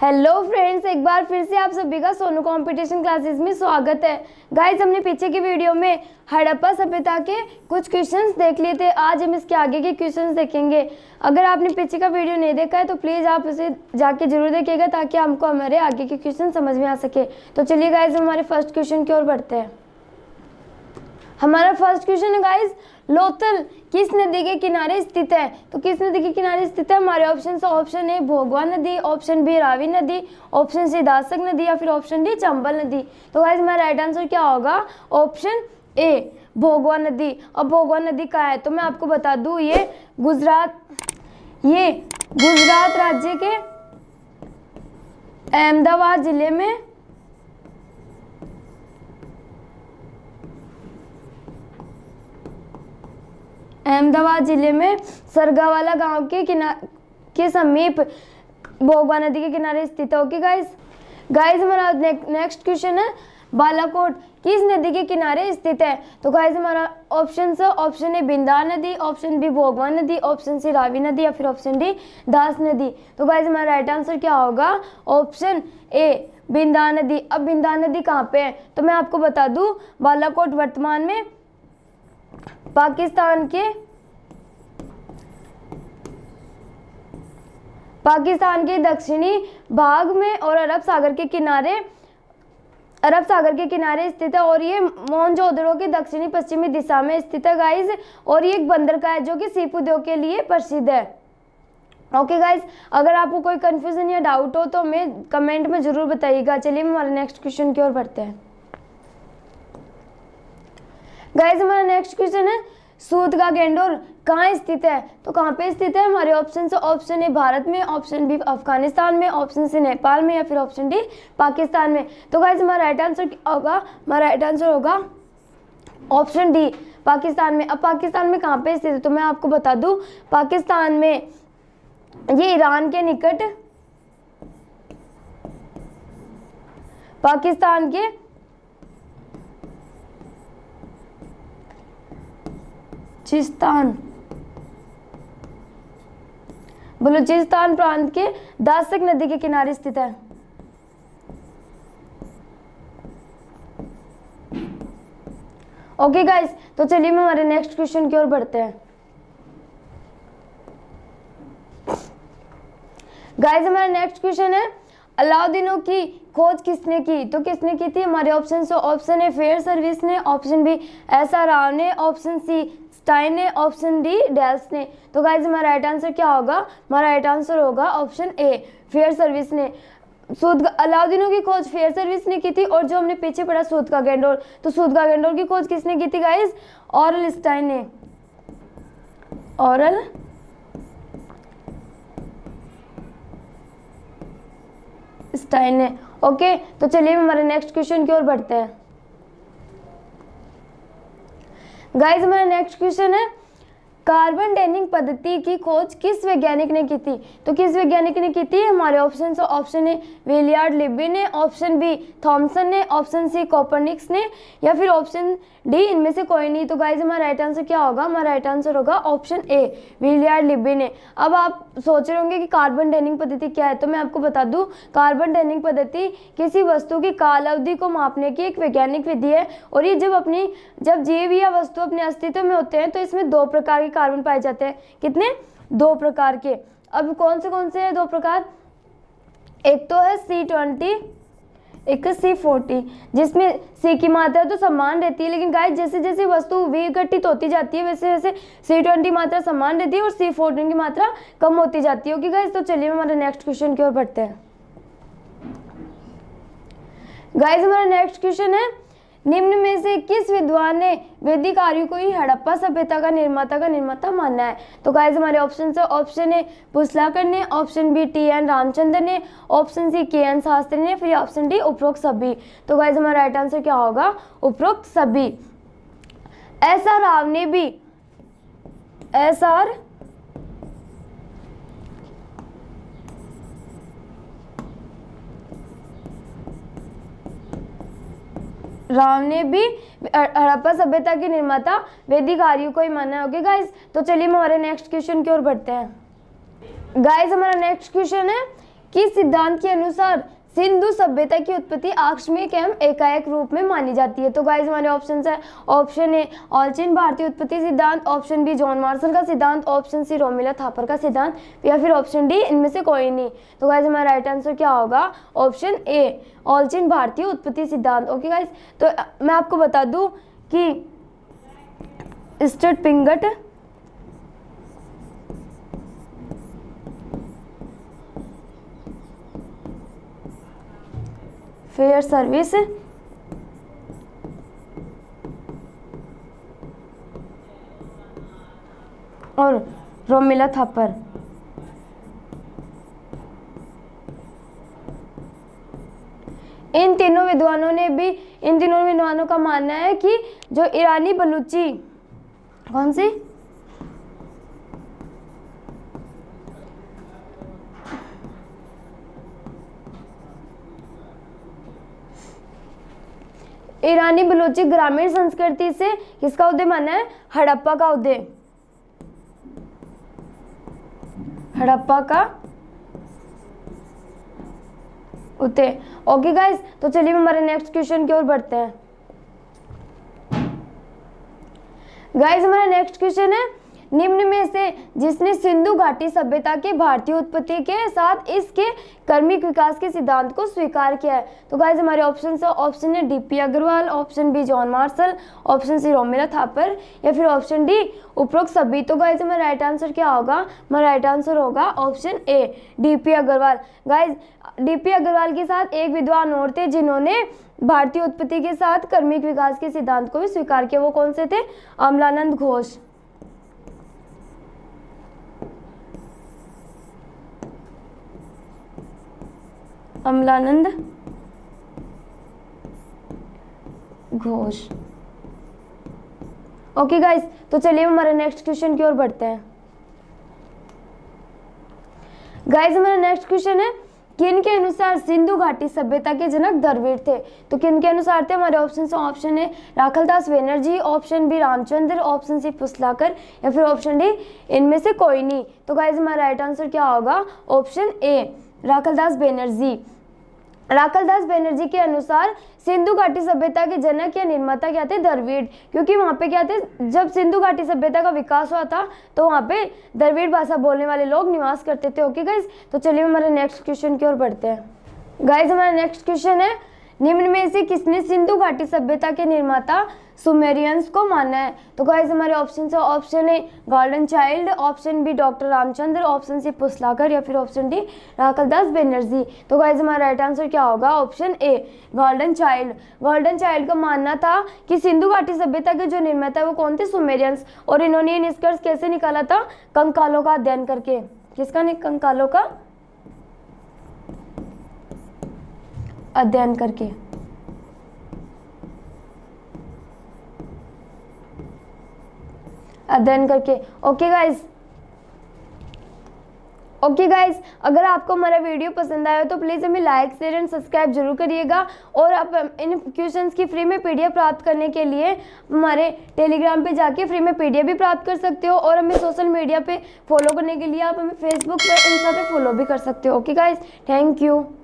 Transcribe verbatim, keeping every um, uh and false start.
Hello friends, एक बार फिर से आप सभी का सोनू कंपटीशन क्लासेस में स्वागत है। गाइस, हमने पीछे की वीडियो में हड़प्पा सभ्यता के कुछ क्वेश्चंस देख लिए थे। आज हम इसके आगे के क्वेश्चंस देखेंगे। अगर आपने पीछे का वीडियो नहीं देखा है तो प्लीज़ आप उसे जाके जरूर देखिएगा ताकि हमको हमारे आगे के क्वेश्चन समझ में आ सके। तो चलिए गाइज, हमारे फर्स्ट क्वेश्चन की ओर बढ़ते हैं। हमारा फर्स्ट क्वेश्चन है गाइज, लोथल किस नदी के किनारे स्थित है? तो किस नदी के किनारे स्थित है? हमारे ऑप्शन से ऑप्शन ए भोगवा नदी, ऑप्शन बी रावी नदी, ऑप्शन सी दासक नदी या फिर ऑप्शन डी चंबल नदी। तो गाइज हमारा राइट आंसर क्या होगा? ऑप्शन ए भोगवा नदी। अब भोगवा नदी कहाँ है? तो मैं आपको बता दूं, ये गुजरात ये गुजरात राज्य के अहमदाबाद जिले में अहमदाबाद जिले में सरगावाला गांव के किनारे के समीप भोगवा नदी के किनारे स्थित है। ओके गाइस गाइस हमारा नेक्स्ट क्वेश्चन है, बालाकोट किस नदी के किनारे स्थित है? तो गाइस हमारा ऑप्शन है ऑप्शन ए बिंदा नदी, ऑप्शन बी भोगवा नदी, ऑप्शन सी रावी नदी या फिर ऑप्शन डी दास नदी। तो गाइस हमारा राइट आंसर क्या होगा? ऑप्शन ए बिंदा नदी। अब बिंदा नदी कहाँ पे है? तो मैं आपको बता दूं, बालाकोट वर्तमान में पाकिस्तान के पाकिस्तान के दक्षिणी भाग में और अरब सागर के किनारे अरब सागर के किनारे स्थित है और ये मोहनजोदड़ो के दक्षिणी पश्चिमी दिशा में स्थित है गाइस। और ये एक बंदरगाह है जो कि सीप उद्योग के लिए प्रसिद्ध है। ओके गाइस, अगर आपको कोई कंफ्यूजन या डाउट हो तो हमें कमेंट में जरूर बताइएगा। चलिए हमारे नेक्स्ट क्वेश्चन की ओर बढ़ते हैं। गाइस हमारा नेक्स्ट क्वेश्चन है, सूत का गेंडोर कहाँ स्थित है? तो कहाँ पे स्थित है? हमारे ऑप्शन से ऑप्शन ए भारत में, ऑप्शन बी अफगानिस्तान में, ऑप्शन सी नेपाल में या फिर ऑप्शन डी पाकिस्तान में। तो गाइस हमारा राइट आंसर क्या होगा? हमारा राइट आंसर होगा ऑप्शन डी पाकिस्तान में। अब पाकिस्तान में कहाँ पे स्थित है? तो मैं आपको बता दूं, पाकिस्तान में ये ईरान के निकट पाकिस्तान के बलूचिस्तान बलूचिस्तान प्रांत के दासक नदी के किनारे स्थित है। ओके गाइस, तो चलिए हम हमारे नेक्स्ट क्वेश्चन की ओर बढ़ते हैं। गाइस हमारा नेक्स्ट क्वेश्चन है, अलाउद्दीनों की खोज किसने की? तो किसने की थी? हमारे ऑप्शन से ऑप्शन ए फेयर सर्विस ने, option B S R Rao ने, ऑप्शन सी स्टाइन ने, ऑप्शन डी डेल्स ने। तो गाइस हमारा राइट आंसर क्या होगा? हमारा राइट आंसर होगा ऑप्शन ए फेयर सर्विस ने। सूत अलाउद्दीनों की खोज फेयर सर्विस ने की थी। और जो हमने पीछे पढ़ा सूत का गेंडोर, तो सूत का गेंडोर की खोज किसने की थी गाइस? ऑरल स्टाइन ने। ऑरल स्टाइन ने। ओके, तो चलिए हमारे नेक्स्ट क्वेश्चन की ओर बढ़ते हैं। गाइस हमारा नेक्स्ट क्वेश्चन है, कार्बन डेटिंग पद्धति की खोज किस वैज्ञानिक ने की थी? तो किस वैज्ञानिक ने की थी? हमारे ऑप्शन से ऑप्शन ए विलियर्ड लिब्बी ने, ऑप्शन बी थॉमसन ने, ऑप्शन सी कोपरनिकस ने या फिर ऑप्शन डी इनमें से कोई नहीं। तो गाइस हमारा राइट आंसर क्या होगा? हमारा राइट आंसर होगा ऑप्शन ए विलियर्ड लिब्बी ने। अब आप सोच रहे होंगे कि कार्बन डेटिंग पद्धति क्या है, तो मैं आपको बता दूं, कार्बन डेटिंग पद्धति किसी वस्तु की काल अवधि को मापने की एक वैज्ञानिक विधि है। और ये जब अपनी जब जीव या वस्तु अपने अस्तित्व में होते हैं तो इसमें दो प्रकार के कार्बन पाए जाते हैं। कितने? दो प्रकार के। अब कौन से कौन से हैं दो प्रकार? एक तो है सी ट्वेंटी, एक सी फोर्टी, जिसमें सी की मात्रा तो समान रहती है, लेकिन गाइस जैसे जैसे वस्तु विघटित होती जाती है वैसे वैसे सी ट्वेंटी मात्रा समान रहती है और सी फोर्टीन की मात्रा कम होती जाती है। ओके गाइस, तो चलिए हमारे नेक्स्ट क्वेश्चन की ओर बढ़ते हैं। गाइस हमारा नेक्स्ट क्वेश्चन है, निम्न में से किस विद्वान ने वैदिक आर्यों को ही हड़प्पा सभ्यता का निर्माता का निर्माता माना है? तो गाइस हमारे ऑप्शन से ऑप्शन ए पुस्लाकर ने, option B T N Ramachandra ने, ऑप्शन सी के एन शास्त्री ने, फिर ऑप्शन डी उपरोक्त सभी। तो गाइस हमारा राइट आंसर क्या होगा? उपरोक्त सभी। एस आर राव ने भी एस आर राव ने भी हड़प्पा सभ्यता के निर्माता वैदिक आर्यों को ही माना है। ओके गाइस, तो चलिए हमारे नेक्स्ट क्वेश्चन की ओर बढ़ते हैं। गाइस हमारा नेक्स्ट क्वेश्चन है, किस सिद्धांत के अनुसार सिंधु सभ्यता की उत्पत्ति आकस्मिक एवं एकाएक रूप में मानी जाती है? तो गाइस हमारे ऑप्शन है ऑप्शन ए ऑलचिन भारतीय उत्पत्ति सिद्धांत, ऑप्शन बी जॉन मार्शल का सिद्धांत, ऑप्शन सी रोमिला थापर का सिद्धांत, या फिर ऑप्शन डी इनमें से कोई नहीं। तो गाइस हमारा राइट आंसर क्या होगा? ऑप्शन ए ऑलचिन भारतीय उत्पत्ति सिद्धांत। ओके गाइस, तो मैं आपको बता दूं कि स्टट पिंगट फेयर सर्विस और रोमिला थापर इन तीनों विद्वानों ने भी इन तीनों विद्वानों का मानना है कि जो ईरानी बलूची कौन सी ईरानी बलूची ग्रामीण संस्कृति से किसका उदय माना है? हड़प्पा का उदय, हड़प्पा का उदय। ओके गाइस, तो चलिए हमारे नेक्स्ट क्वेश्चन की ओर बढ़ते हैं। गाइस हमारा नेक्स्ट क्वेश्चन है, निम्न में से जिसने सिंधु घाटी सभ्यता के भारतीय उत्पत्ति के साथ इसके क्रमिक विकास के सिद्धांत को स्वीकार किया है? तो गाइस हमारे ऑप्शन है option A DP Agrawal, option B John Marshall, option C Romila Thapar, या फिर ऑप्शन डी उपरोक्त सभी। तो गाइस हमारा राइट आंसर क्या होगा? हमारा राइट आंसर होगा option A DP Agrawal. Guys DP Agrawal के साथ एक विद्वान और थे जिन्होंने भारतीय उत्पत्ति के साथ क्रमिक विकास के सिद्धांत को भी स्वीकार किया। वो कौन से थे? अमलानंद घोष। अमलानंद घोष। ओके गाइस, तो चलिए हमारे नेक्स्ट क्वेश्चन की ओर बढ़ते हैं। गाइस हमारा नेक्स्ट क्वेश्चन है, किन के अनुसार सिंधु घाटी सभ्यता के जनक द्रविड़ थे? तो किन के अनुसार थे? हमारे ऑप्शन है option A Rakhaldas Banerji, option B Ramachandra, option C Pusalkar, या फिर ऑप्शन डी इनमें से कोई नहीं। तो गाइस हमारा राइट आंसर क्या होगा? Option A Rakhaldas Banerji. राखलदास बनर्जी के अनुसार सिंधु घाटी सभ्यता के जनक या निर्माता क्या थे? द्रविड़, क्योंकि वहाँ पे क्या थे, जब सिंधु घाटी सभ्यता का विकास हुआ था तो वहाँ पे द्रविड़ भाषा बोलने वाले लोग निवास करते थे। ओके गाइस, तो चलिए हमारे नेक्स्ट क्वेश्चन की ओर बढ़ते हैं। गाइस हमारा नेक्स्ट क्वेश्चन है, निम्न में से किसने सिंधु घाटी सभ्यता के निर्माता सुमेरियंस को माना है? तो गाइस हमारे ऑप्शन है option A Gordon Childe, option B doctor Ramachandra, option C Pusalkar, या फिर ऑप्शन डी राखलदास बनर्जी। तो गाइस हमारा राइट आंसर क्या होगा? Option A Gordon Childe. Gordon Childe का मानना था कि सिंधु घाटी सभ्यता के जो निर्माता है वो कौन थे? सुमेरियंस। और इन्होंने ये निष्कर्ष कैसे निकाला था? कंकालों का अध्ययन करके। किसका? कंकालों का अध्ययन करके। अध्ययन करके। ओके गाइस, ओके गाइस, अगर आपको हमारा वीडियो पसंद आया तो प्लीज़ हमें लाइक शेयर एंड सब्सक्राइब जरूर करिएगा। और आप इन क्वेश्चंस की फ्री में पीडीएफ प्राप्त करने के लिए हमारे टेलीग्राम पे जाके फ्री में पीडीएफ भी प्राप्त कर सकते हो। और हमें सोशल मीडिया पे फॉलो करने के लिए आप हमें फेसबुक पर इंस्टा पे फॉलो भी कर सकते हो। Okay guys, thank you.